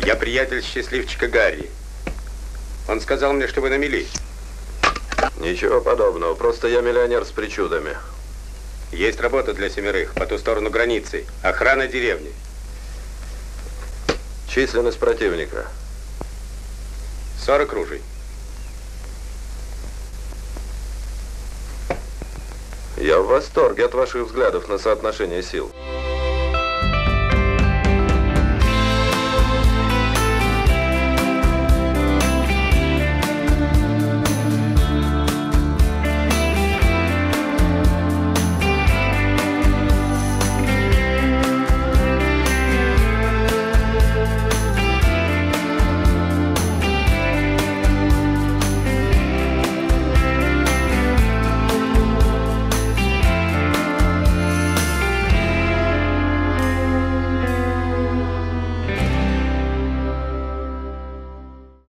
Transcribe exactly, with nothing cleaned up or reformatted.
Я приятель счастливчика Гарри. Он сказал мне, что вы на мели. Ничего подобного, просто я миллионер с причудами. Есть работа для семерых по ту сторону границы. Охрана деревни. Численность противника. сорок ружей. Я в восторге от ваших взглядов на соотношение сил.